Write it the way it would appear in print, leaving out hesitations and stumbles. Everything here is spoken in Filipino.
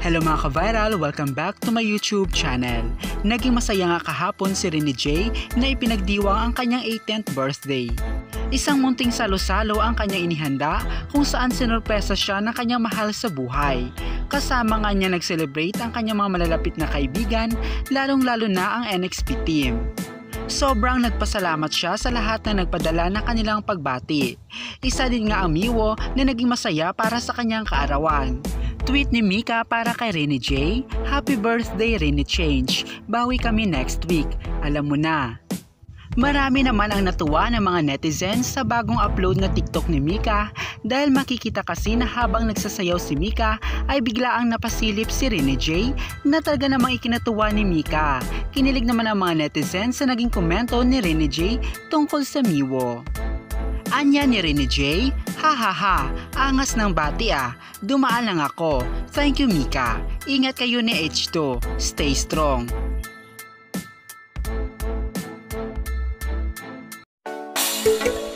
Hello mga ka-viral! Welcome back to my YouTube channel. Naging masaya nga kahapon si Renejay na ipinagdiwang ang kanyang 18th birthday. Isang munting salo-salo ang kanyang inihanda kung saan sinurpresa siya ng kanyang mahal sa buhay. Kasama nga niya nag-celebrate ang kanyang mga malalapit na kaibigan, lalong-lalo na ang NXP team. Sobrang nagpasalamat siya sa lahat na nagpadala ng kanilang pagbati. Isa din nga ang miwo na naging masaya para sa kanyang kaarawan. Tweet ni Mika para kay Renejay, "Happy birthday Renechange, bawi kami next week, alam mo na." Marami naman ang natuwa ng mga netizens sa bagong upload na TikTok ni Mika dahil makikita kasi na habang nagsasayaw si Mika ay biglaang napasilip si Renejay na talaga namang ikinatuwa ni Mika. Kinilig naman ang mga netizens sa naging komento ni Renejay tungkol sa miwo. Anya ni Renejay, "Hahaha, angas ng bati ah, dumaan lang ako. Thank you Mika, ingat kayo ni H2, stay strong." Thank you.